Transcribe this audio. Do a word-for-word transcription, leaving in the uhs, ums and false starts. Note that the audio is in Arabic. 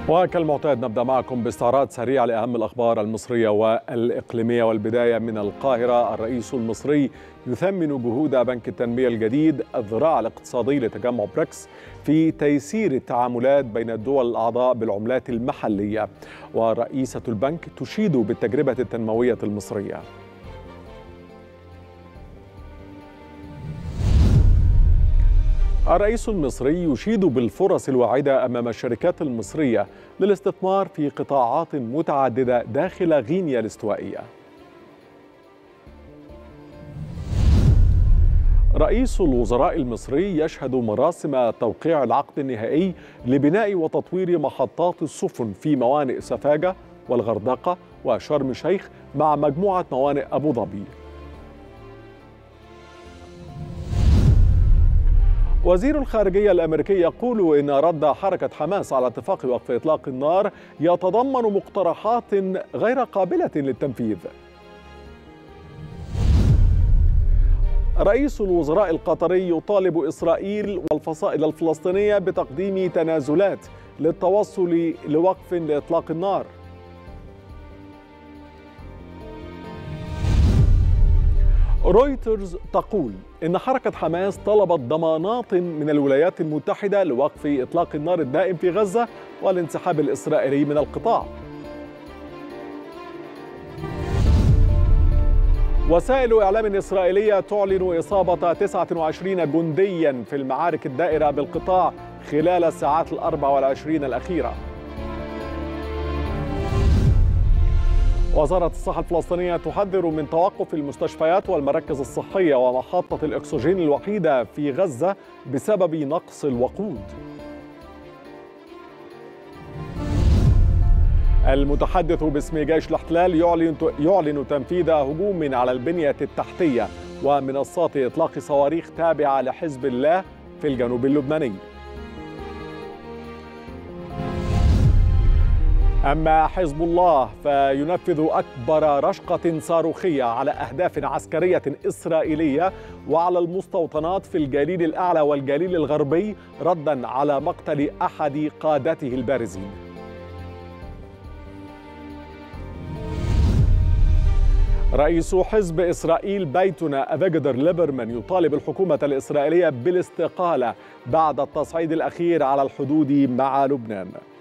وكالمعتاد نبدأ معكم باستعراض سريع لأهم الأخبار المصرية والإقليمية، والبداية من القاهرة. الرئيس المصري يثمن جهود بنك التنمية الجديد الذراع الاقتصادي لتجمع بريكس في تيسير التعاملات بين الدول الأعضاء بالعملات المحلية، ورئيسة البنك تشيد بالتجربة التنموية المصرية. الرئيس المصري يشيد بالفرص الواعدة أمام الشركات المصرية للاستثمار في قطاعات متعددة داخل غينيا الاستوائية. رئيس الوزراء المصري يشهد مراسم توقيع العقد النهائي لبناء وتطوير محطات السفن في موانئ سفاجة والغردقة وشرم الشيخ مع مجموعة موانئ أبو ظبي. وزير الخارجية الأمريكي يقول إن رد حركة حماس على اتفاق وقف إطلاق النار يتضمن مقترحات غير قابلة للتنفيذ. رئيس الوزراء القطري يطالب إسرائيل والفصائل الفلسطينية بتقديم تنازلات للتوصل لوقف لإطلاق النار. رويترز تقول إن حركة حماس طلبت ضمانات من الولايات المتحدة لوقف إطلاق النار الدائم في غزة والانسحاب الإسرائيلي من القطاع. وسائل إعلام إسرائيلية تعلن إصابة تسعة وعشرين جنديا في المعارك الدائرة بالقطاع خلال الساعات الأربع والعشرين الأخيرة. وزارة الصحة الفلسطينية تحذر من توقف المستشفيات والمراكز الصحية ومحطة الأكسجين الوحيدة في غزة بسبب نقص الوقود. المتحدث باسم جيش الاحتلال يعلن يعلن تنفيذ هجوم على البنية التحتية ومنصات إطلاق صواريخ تابعة لحزب الله في الجنوب اللبناني. أما حزب الله فينفذ أكبر رشقة صاروخية على أهداف عسكرية إسرائيلية وعلى المستوطنات في الجليل الأعلى والجليل الغربي رداً على مقتل أحد قادته البارزين. رئيس حزب إسرائيل بيتنا أفيجدور ليبرمان يطالب الحكومة الإسرائيلية بالاستقالة بعد التصعيد الأخير على الحدود مع لبنان.